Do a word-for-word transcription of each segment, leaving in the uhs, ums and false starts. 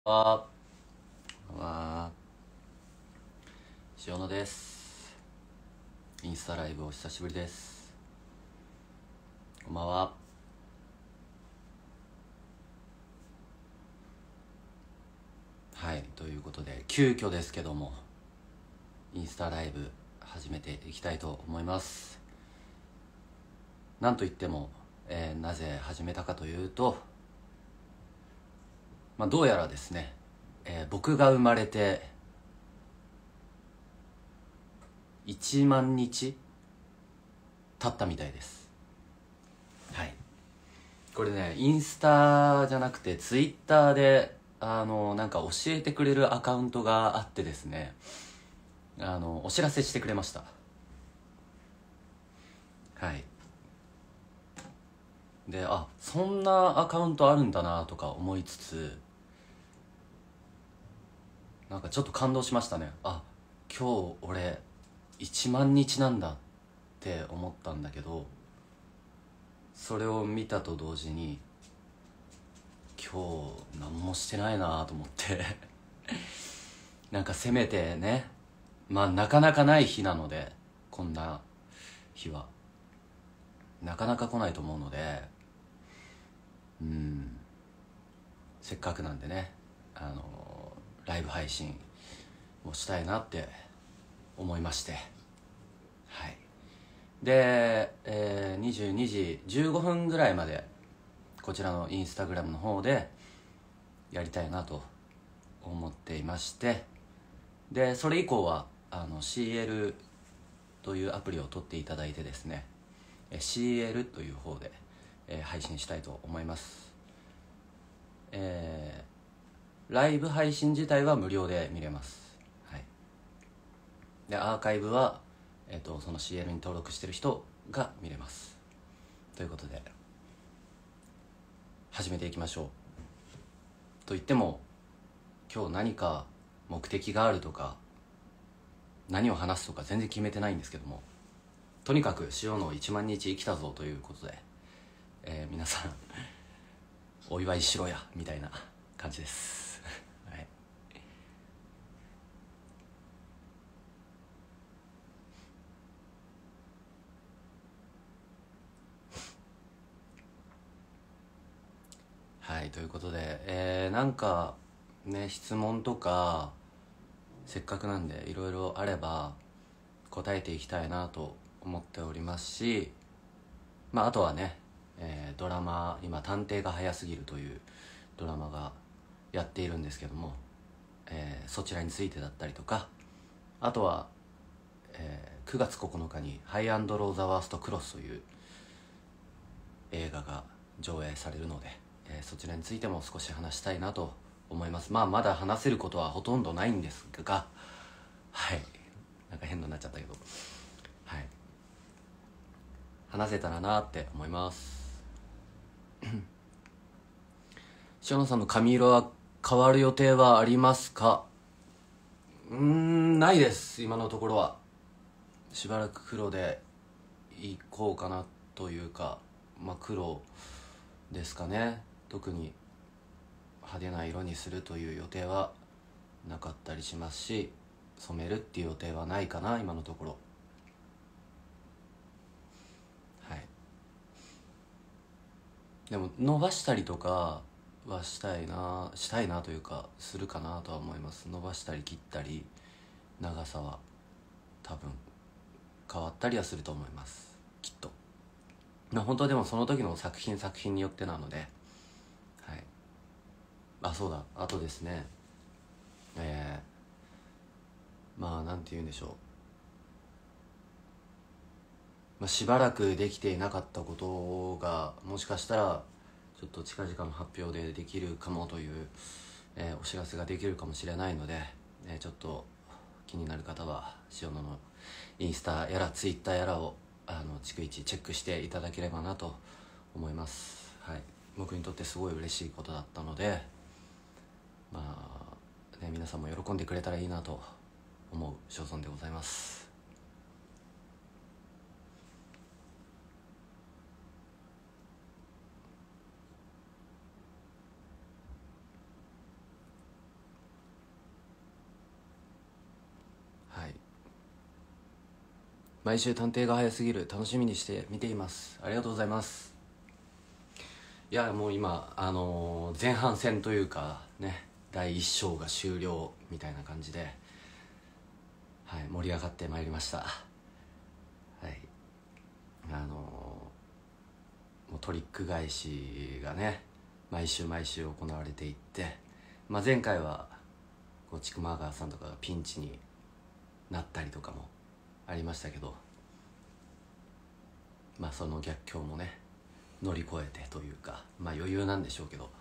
はは塩野です。インスタライブお久しぶりです。こんばんは。はい、ということで急遽ですけどもインスタライブ始めていきたいと思います。なんといっても、えーなぜ始めたかというと、まあ、どうやらですね、えー僕が生まれていちまん日経ったみたいです。はい、これね、インスタじゃなくてツイッターであのなんか教えてくれるアカウントがあってですね、あのお知らせしてくれました。はい。で、あ、そんなアカウントあるんだなとか思いつつ、なんかちょっと感動しましたね。あ、今日俺いちまん日なんだって思ったんだけど、それを見たと同時に今日何もしてないなと思ってなんかせめてね、まあなかなかない日なので、こんな日はなかなか来ないと思うので、うん、せっかくなんでね、あのライブ配信をしたいなって思いまして、はい。で、えー、にじゅうにじじゅうごふんぐらいまでこちらのインスタグラムの方でやりたいなと思っていまして、でそれ以降はあの シーエル というアプリを取っていただいてですね、 シーエル という方で、えー配信したいと思います。えーライブ配信自体は無料で見れます。はい。でアーカイブは、えー、とその シーエル に登録してる人が見れますということで、始めていきましょう。と言っても今日何か目的があるとか何を話すとか全然決めてないんですけども、とにかく塩のいちまん日生きたぞということで、えー皆さんお祝いしろやみたいな感じですはい、はい、ということで、えーなんかね、質問とかせっかくなんでいろいろあれば答えていきたいなと思っておりますし、まあ、あとはね、えードラマ、今「探偵が早すぎる」というドラマがやっているんですけども、えーそちらについてだったりとか、あとは、えーくがつここのかに「ハイアンドロー・ザ・ワースト・クロス」という映画が上映されるので、えーそちらについても少し話したいなと思います。まあまだ話せることはほとんどないんですが、はい、なんか変になっちゃったけど、はい、話せたらなって思います。塩野さんの髪色は変わる予定はありますか？うーん、ないです。今のところはしばらく黒でいこうかなというか、まあ黒ですかね。特に派手な色にするという予定はなかったりしますし、染めるっていう予定はないかな今のところ。はい。でも伸ばしたりとかはしたいなしたいなというかするかなとは思います。伸ばしたり切ったり長さは多分変わったりはすると思います、きっと。まあ本当はでもその時の作品作品によってなので、はい。あ、そうだ、あとですね、えー、まあなんて言うんでしょう、まあ、しばらくできていなかったことがもしかしたらちょっと近々の発表でできるかもという、えーお知らせができるかもしれないので、えーちょっと気になる方は塩野のインスタやらツイッターやらをあの逐一チェックしていただければなと思います。はい、僕にとってすごい嬉しいことだったので、まあね、皆さんも喜んでくれたらいいなと思う所存でございます。 毎週探偵が早すぎる、楽しみにして見ています。ありがとうございます。いやもう今あのー前半戦というかね、だいいっ章が終了みたいな感じで、はい、盛り上がってまいりました。はい、あのーもうトリック返しがね毎週毎週行われていって、まあ、前回はこう千曲川さんとかがピンチになったりとかもありましたけど、まあその逆境もね乗り越えてというか、まあ余裕なんでしょうけど、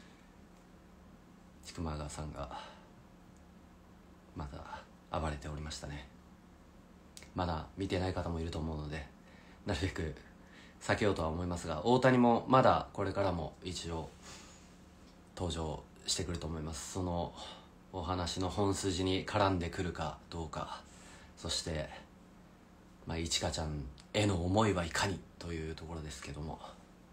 千曲川さんがまだ暴れておりましたね。まだ見てない方もいると思うのでなるべく避けようとは思いますが、大谷もまだこれからも一応登場してくると思います。そのお話の本筋に絡んでくるかどうか、そしてまあいちかちゃんへの思いはいかにというところですけども、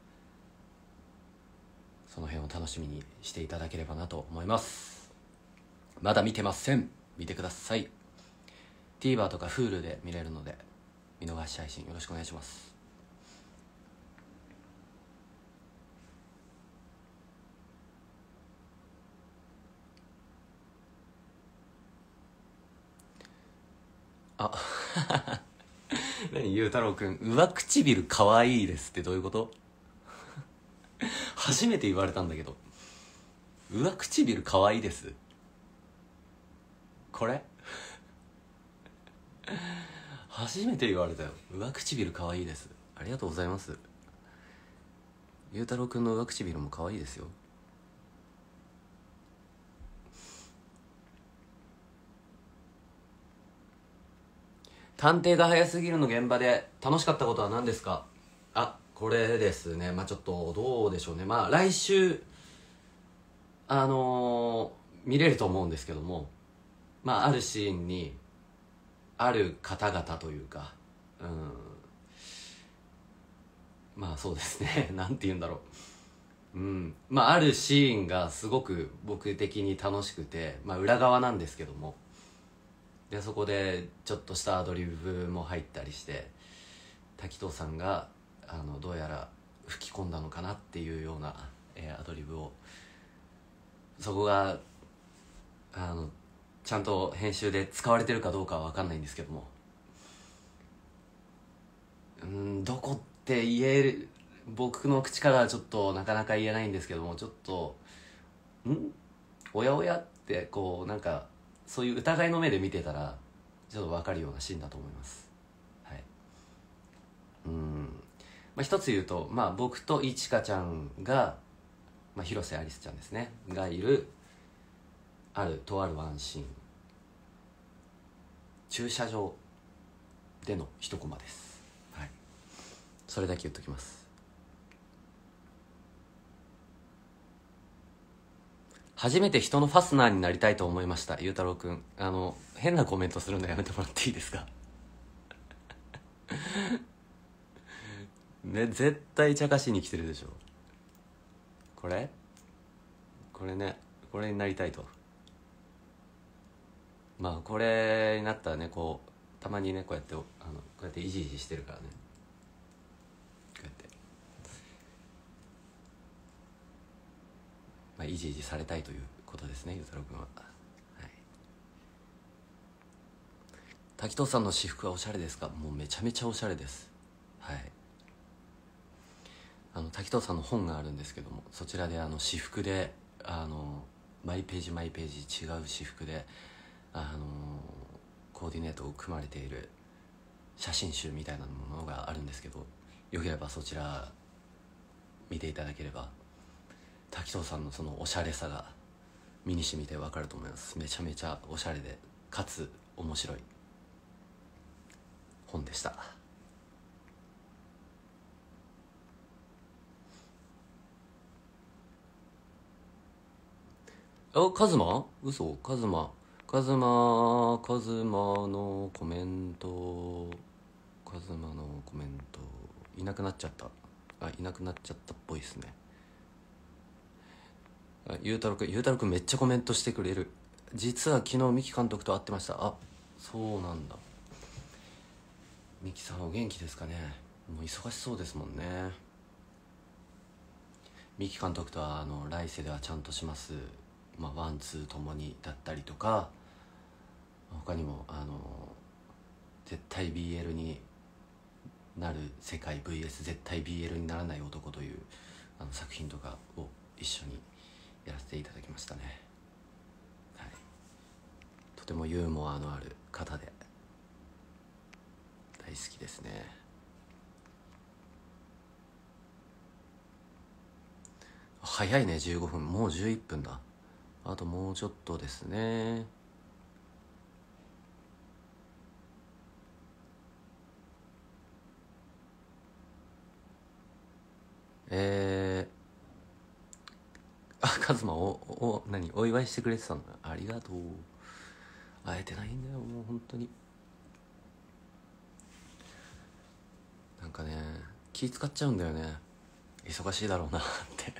その辺を楽しみにしていただければなと思います。まだ見てません、見てください。 TVer とか Hulu で見れるので見逃し配信よろしくお願いします。あ何ゆうたろうくん、上唇かわいいですってどういうこと？初めて言われたんだけど、上唇かわいいです、これ初めて言われたよ。上唇かわいいです、ありがとうございます。ゆうたろうくんの上唇もかわいいですよ。探偵が早すぎるの現場で楽しかったことは何ですか？あ、これですね、まあちょっとどうでしょうね、まあ来週あのー見れると思うんですけども、まああるシーンにある方々というか、うん、まあそうですねなんて言うんだろう、うん、まああるシーンがすごく僕的に楽しくて、まあ裏側なんですけども、でそこでちょっとしたアドリブも入ったりして、滝藤さんがあのどうやら吹き込んだのかなっていうような、えーアドリブを、そこがあのちゃんと編集で使われてるかどうかは分かんないんですけども、うーんどこって言える、僕の口からはちょっとなかなか言えないんですけども、ちょっとんおやおやってこうなんかそういう疑いの目で見てたらちょっと分かるようなシーンだと思います。はい、うん、まあ、一つ言うと、まあ、僕といちかちゃんが、まあ、広瀬アリスちゃんですねがいるあるとあるワンシーン、駐車場での一コマです。はい、それだけ言っときます。初めて人のファスナーになりたいと思いました。ゆうたろうくん、あの変なコメントするのやめてもらっていいですかね、絶対茶化しに来てるでしょ。これこれね、これになりたいと。まあこれになったらね、こうたまにねこうやってあのこうやってイジイジしてるからね、こうやって、まあ、イジイジされたいということですね、ゆうたろうくんは。はい、滝藤さんの私服はおしゃれですか？もうめちゃめちゃおしゃれです。はい、あの滝藤さんの本があるんですけども、そちらであの私服であの毎ページ毎ページ違う私服であのコーディネートを組まれている写真集みたいなものがあるんですけど、よければそちら見ていただければ滝藤さんのそのおしゃれさが身に染みて分かると思います。めちゃめちゃおしゃれでかつ面白い本でした。あ、カズマ？嘘、カズマカズマカズマのコメント、カズマのコメントいなくなっちゃった。あ、いなくなっちゃったっぽいですね。あ、ゆうたろうくん、ゆうたろうくんめっちゃコメントしてくれる。実は昨日三木監督と会ってました。あ、そうなんだ。 ミキさんお元気ですかね。もう忙しそうですもんね。三木監督とはあの来世ではちゃんとします、まあ、ワンツーともにだったりとか、他にもあの絶対 ビーエル になる世界 ブイエス 絶対 ビーエル にならない男というあの作品とかを一緒にやらせていただきましたね。はい、とてもユーモアのある方で大好きですね。早いね。じゅうごふん、もうじゅういっぷんだ。あともうちょっとですね。えー、あ、カズマおお何お祝いしてくれてたの。ありがとう。会えてないんだよもう本当に。なんかね、気使っちゃうんだよね。忙しいだろうなって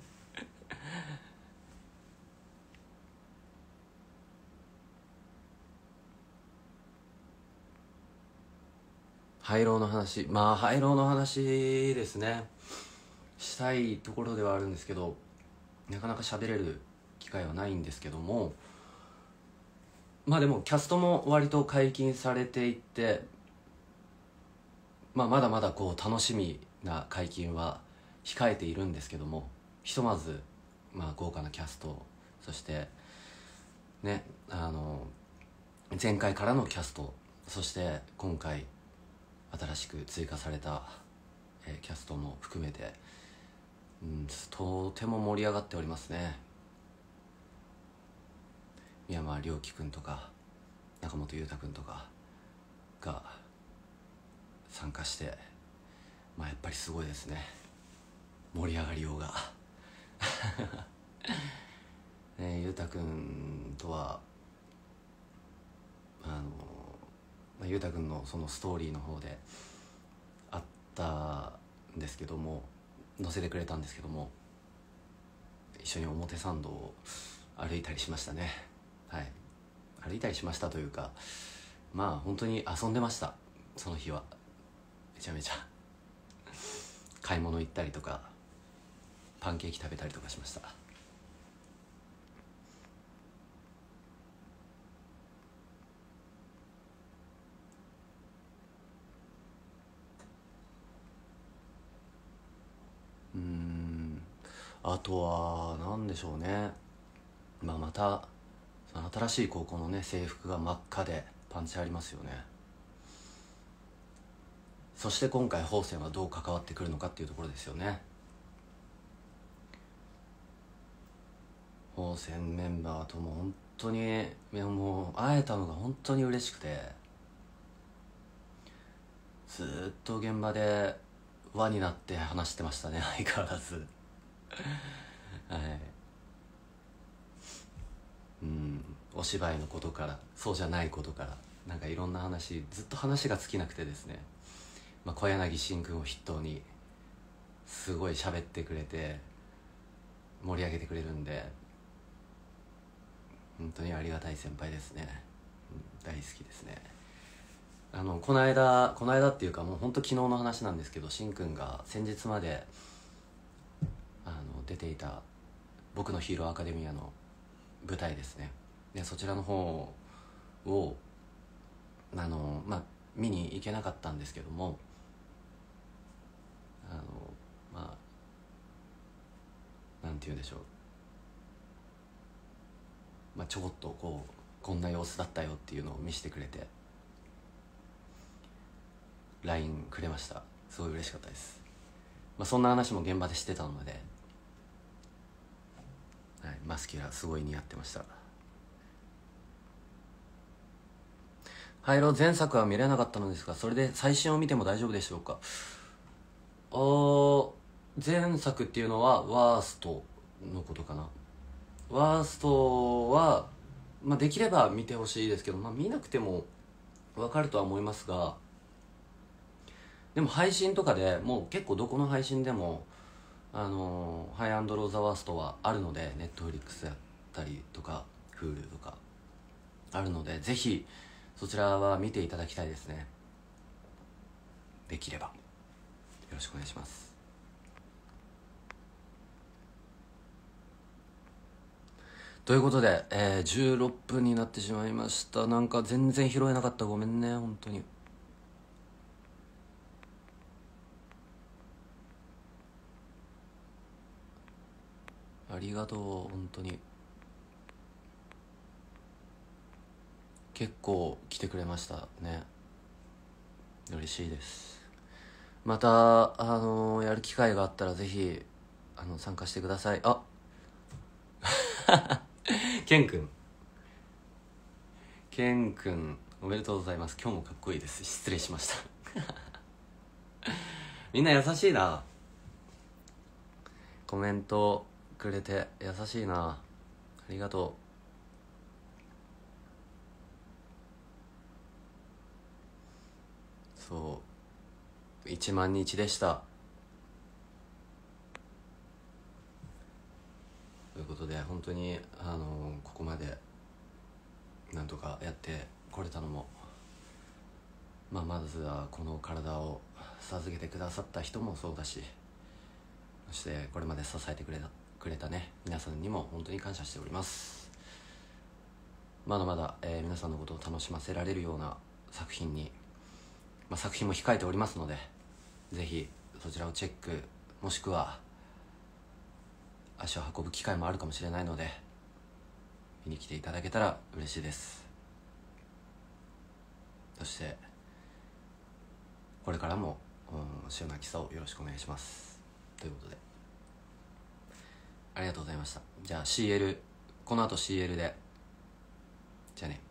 廃炉の話、まあ廃炉の話ですね、したいところではあるんですけど、なかなか喋れる機会はないんですけども、まあでもキャストも割と解禁されていって、まあ、まだまだこう楽しみな解禁は控えているんですけども、ひとまず、まあ、豪華なキャスト、そしてね、あの前回からのキャスト、そして今回新しく追加された、えーキャストも含めて、うん、とても盛り上がっておりますね。宮間亮輝くんとか中本裕太くんとかが参加して、まあ、やっぱりすごいですね、盛り上がりようがね、裕太くんとはあの、まあ、裕太くんのそのストーリーの方であったんですけども、載せてくれたんですけども、一緒に表参道を歩いたりしましたね。はい、歩いたりしましたというか、まあ本当に遊んでました。その日はめちゃめちゃ買い物行ったりとかパンケーキ食べたりとかしました。うーんあとは何でしょうね、まあ、また新しい高校のね制服が真っ赤でパンチありますよね。そして今回宝泉はどう関わってくるのかっていうところですよね。宝泉メンバーとも本当に、いやもう会えたのが本当に嬉しくて、ずーっと現場で輪になって話してましたね、相変わらずはい、うん、お芝居のことからそうじゃないことから、なんかいろんな話、ずっと話が尽きなくてですね、まあ、小柳真君を筆頭にすごい喋ってくれて盛り上げてくれるんで、本当にありがたい先輩ですね、うん、大好きですね。あのこの間この間っていうかもう本当昨日の話なんですけど、真君が先日まであの出ていた僕のヒーローアカデミアの舞台ですね、でそちらの方をあの、まあ、見に行けなかったんですけども、あのまあなんて言うんでしょう、まあ、ちょこっとこうこんな様子だったよっていうのを見せてくれて ライン くれました。すごい嬉しかったです。まあ、そんな話も現場でしてたので、はい、マスキュラすごい似合ってました。廃炉前作は見れなかったのですが、それで最新を見ても大丈夫でしょうか。あー前作っていうのはワーストのことかな。ワーストは、まあ、できれば見てほしいですけど、まあ、見なくても分かるとは思いますが、でも配信とかでもう結構どこの配信でもあのハイアンドローザワーストはあるので、ネットフリックスやったりとか Hulu とかあるので、ぜひそちらは見ていただきたいですね。 できればよろしくお願いします。ということで、えー、じゅうろっぷんになってしまいました。なんか全然拾えなかった、ごめんね本当に。ありがとう本当に。結構来てくれましたね、嬉しいです。またあのー、やる機会があったらぜひあの参加してください。あケンくんケンくんおめでとうございます。今日もかっこいいです。失礼しましたみんな優しいな、コメントくれて優しいな、ありがとう。そういちまん日でした。ということで本当にあのここまでなんとかやってこれたのも、まあ、まずはこの体を授けてくださった人もそうだし、そしてこれまで支えてくれたくれたね皆さんにも本当に感謝しております。まだまだ、えー皆さんのことを楽しませられるような作品に、まあ、作品も控えておりますので、ぜひそちらをチェック、もしくは足を運ぶ機会もあるかもしれないので見に来ていただけたら嬉しいです。そしてこれからも、うん、塩なきさをよろしくお願いしますということで、ありがとうございました。じゃあ シーエル この後 シーエル で、じゃあね。